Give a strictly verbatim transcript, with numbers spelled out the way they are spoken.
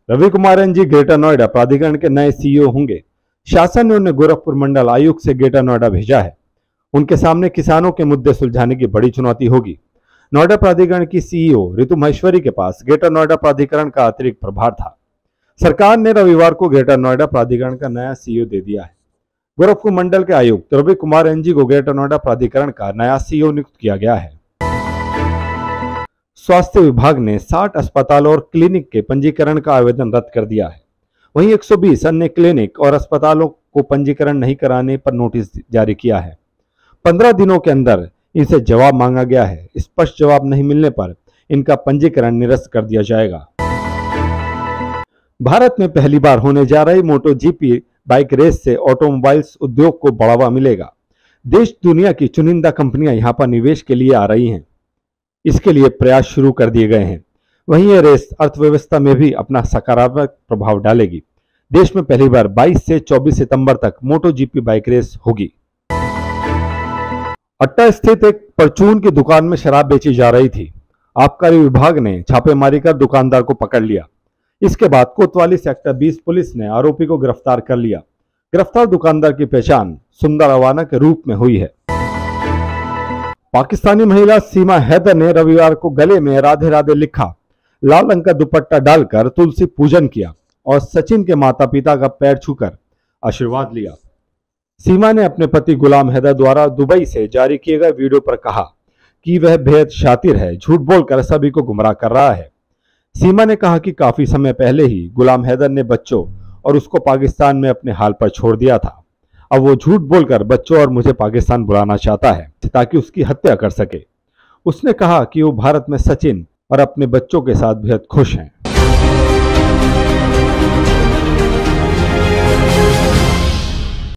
Ravi Kumar NG Greater Noida प्राधिकरण के नए सीईओ होंगे। शासन ने उन्हें गोरखपुर मंडल आयुक्त से ग्रेटर नोएडा भेजा है। उनके सामने किसानों के मुद्दे सुलझाने की बड़ी चुनौती होगी। नोएडा प्राधिकरण की सीईओ ऋतु महेश्वरी के पास ग्रेटर नोएडा प्राधिकरण का अतिरिक्त प्रभार था। सरकार ने रविवार को ग्रेटर नोएडा प्राधिकरण का नया सीईओ दे दिया है। गोरखपुर मंडल के आयुक्त रवि कुमार एनजी को ग्रेटर नोएडा प्राधिकरण का नया सीईओ नियुक्त किया गया है। स्वास्थ्य विभाग ने साठ अस्पतालों और क्लिनिक के पंजीकरण का आवेदन रद्द कर दिया है। वहीं एक सौ बीस अन्य क्लिनिक और अस्पतालों को पंजीकरण नहीं कराने पर नोटिस जारी किया है। पंद्रह दिनों के अंदर इनसे जवाब मांगा गया है। स्पष्ट जवाब नहीं मिलने पर इनका पंजीकरण निरस्त कर दिया जाएगा। भारत में पहली बार होने जा रही मोटो जीपी बाइक रेस से ऑटोमोबाइल्स उद्योग को बढ़ावा मिलेगा। देश दुनिया की चुनिंदा कंपनियां यहां पर निवेश के लिए आ रही हैं। इसके लिए प्रयास शुरू कर दिए गए हैं। वहीं यह रेस अर्थव्यवस्था में भी अपना सकारात्मक प्रभाव डालेगी। देश में पहली बार बाईस से चौबीस सितंबर तक मोटो जीपी बाइक रेस होगी। अट्टा स्थित एक परचून की दुकान में शराब बेची जा रही थी। आबकारी विभाग ने छापेमारी कर दुकानदार को पकड़ लिया। इसके बाद कोतवाली सेक्टर बीस पुलिस ने आरोपी को गिरफ्तार कर लिया। गिरफ्तार दुकानदार की पहचान सुंदर अवाना के रूप में हुई है। पाकिस्तानी महिला सीमा हैदर ने रविवार को गले में राधे राधे लिखा, लाल रंग का दुपट्टा डालकर तुलसी पूजन किया और सचिन के माता पिता का पैर छूकर आशीर्वाद लिया। सीमा ने अपने पति गुलाम हैदर द्वारा दुबई से जारी किए गए वीडियो पर कहा कि वह बेहद शातिर है, झूठ बोलकर सभी को गुमराह कर रहा है। सीमा ने कहा कि काफी समय पहले ही गुलाम हैदर ने बच्चों और उसको पाकिस्तान में अपने हाल पर छोड़ दिया था। अब वो झूठ बोलकर बच्चों और मुझे पाकिस्तान बुलाना चाहता है ताकि उसकी हत्या कर सके। उसने कहा कि वो भारत में सचिन और अपने बच्चों के साथ बेहद खुश हैं।